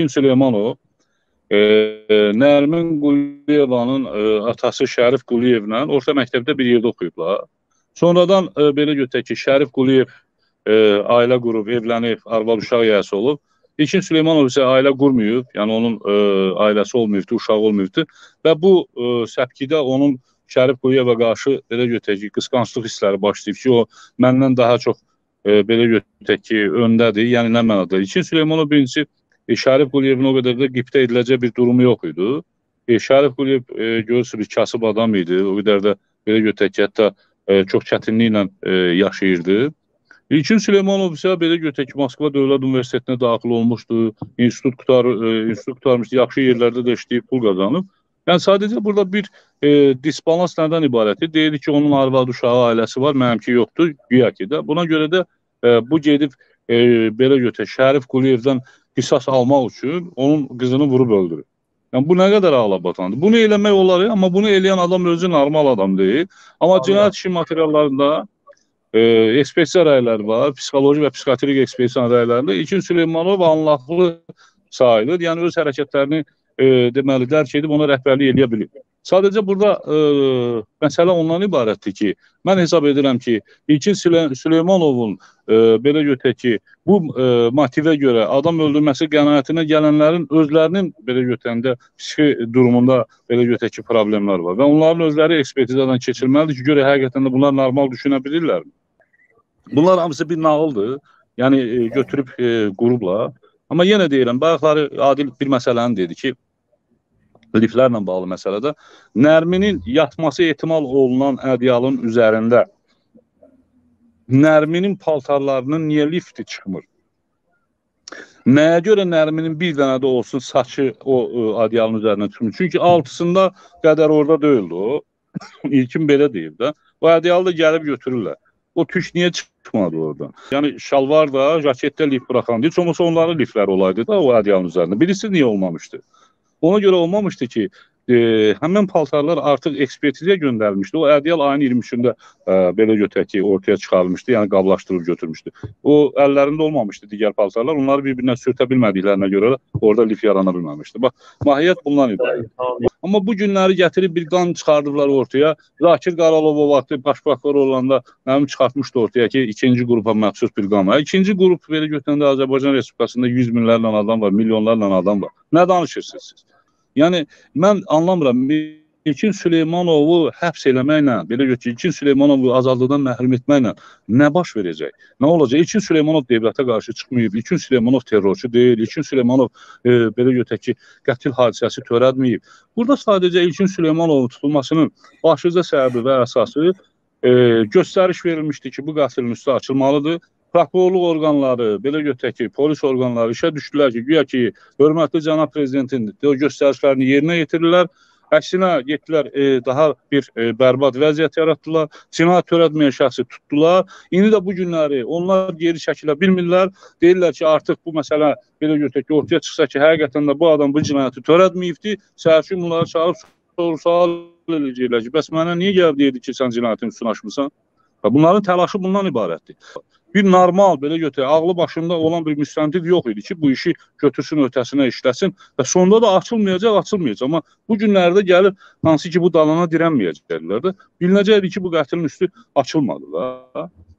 İlkin Süleymanov Nərmin Quliyevanın atası Şərif Quliyevlə orta məktəbdə bir yerdə oxuyublar. Sonradan belə götürək ki, Şərif Quliyev ailə qurub, evlənib, arvad uşaq yiyəsi olub. İlkin Süleymanov isə ailə qurmayıb, yəni onun ailəsi olmayıbdı, uşağı olmayıbdı və bu səpkidə onun Şərif Quliyeva qarşı belə götürək ki, qısqanclıq hissləri başlayıb ki, o məndən daha çox belə götürək ki, öndədir, yəni nə mənada. İlkin Süleymanov birincisi Şərif Quliyevin o qədər də qibtə ediləcək bir durumu yox idi. Şərif Quliyev görürsünüz, kasıb adam idi, o qədər də belə götürək ki, hətta çox çətinliklə yaşayırdı. İlkin Süleymanov isə belə götürək ki, Moskva Dövlət Universitetinə daxil olmuşdu, institut qurtarmışdı, yaxşı yerlərdə də işləyib, pul qazanıb. Yəni sadəcə burada bir disbalans nədən ibarətdir? Deyir ki, onun arvad uşağı ailəsi var, mənimki yoxdur, güya ki də. Buna görə də bu gedib belə götürək, Şərif Quliyevdən qisas almaq üçün onun qızını vurub öldürür. Yəni bu nə qədər ağlabatandır. Bunu eləmək olar, amma bunu eləyən adam özü normal adam deyil. Amma cinayət işi materiallarında ekspertiza rəyləri var, psixoloji və psixiatrik ekspertiza rəylərində İlkin Süleymanov anlaqlı sayılır. Yəni öz hərəkətlərini deməli dərk edib ona rəhbərlik eləyə bilir. Sadəcə burada məsələ ondan ibarətdir ki, mən hesab edirəm ki, İlkin Süleymanovun belə götürək ki, bu motivə görə adam öldürməsi qənaətinə gələnlərin özlərinin belə götürəndə psixi durumunda belə götürək ki, problemlər var və onların özləri ekspertizadan keçirməlidir ki, görə həqiqətən də bunlar normal düşünə bilirlər mi? Bunlar hamısı bir nağıldır, yəni götürüb qurublar. Amma yenə deyirəm, bayaqları Adil bir məsələni dedi ki, liflərlə bağlı məsələdə Nərminin yatması ehtimal olunan ədyalın üzərində Nərminin paltarlarının niyə lifti çıxmır? Nəyə görə Nərminin bir dənə də olsun saçı o ədyalın üzərinə çıxmır? Çünki altısında qədər orada deyildi o. İlkin belə deyib də. O ədyalı da gəlib götürürlər. O tüş niyə çıxmadı oradan? Yəni şalvar da, jaketdə lif bıraxan deyil. Çoxsa onların lifləri olaydı da o ədyalın üzərində. Birisi niyə olmamışdı? Ona görə olmamışdı ki, həmin paltarlar artıq ekspertizaya göndərilmişdi. O ədyal ayın 23-də belə götürək ki, ortaya çıxarılmışdı, yəni qablaşdırıb götürmüşdü. O əllərində olmamışdı digər paltarlar. Onları bir-birinə sürtə bilmədiklərinə görə orada lif yarana bilməmişdi. Bax, mahiyyət bundan ibarət. Amma bu günləri gətirib bir qan çıxardıblar ortaya. Zakir Qaralov o vaxtı baş prokuror olanda mənim çıxartmışdı ortaya ki, ikinci qrupa məxsus bir qan var. İkinci qrup belə götürəndə Azərbaycan Respublikasında 100 minlərlə adam var, milyonlarla adam var. Nə danışırsınız siz? Yəni, mən anlamıram, İlkin Süleymanovu həbs eləməklə, belə götürək, İlkin Süleymanovu azadlıqdan məhrum etməklə nə baş verəcək? Nə olacaq? İlkin Süleymanov devlətə qarşı çıxmayıb, İlkin Süleymanov terrorçu deyil, İlkin Süleymanov belə götürək ki, qətil hadisəsi törətməyib. Burada sadəcə İlkin Süleymanovun tutulmasının başlıca səbəbi və əsası göstəriş verilmişdi ki, bu qatilin üstü açılmalıdır. Prokurorluq orqanları, belə götürək ki, polis orqanları işə düşdülər ki, güya ki, hörmətli cənab prezidentin o göstərişlərini yerinə yetirirlər. Əksinə getdilər, daha bir bərbad vəziyyət yaratdılar. Cinayət törətməyən şəxsi tutdular. İndi də bu günləri onlar geri çəkilə bilmirlər. Deyirlər ki, artıq bu məsələ belə götürək ki, ortaya çıxsa ki, həqiqətən də bu adam bu cinayəti törətməyibdir. Səhərçi bunları çağırıb sual eləyəcəklər ki, bəs mənə niyə gəlib deyirdi ki, sən cinayətin üstünü açmısan? Bunların təlaşı bundan ibarətdir. Bir normal, belə götürək, ağlı başında olan bir müstəntiq yox idi ki, bu işi götürsün, ötəsinə işləsin və sonunda da açılmayacaq. Amma bu günlərdə gəlib, hansı ki, bu dalana dirənməyəcəklər də, bilinəcəkdir ki, bu qətlin üstü açılmadı da.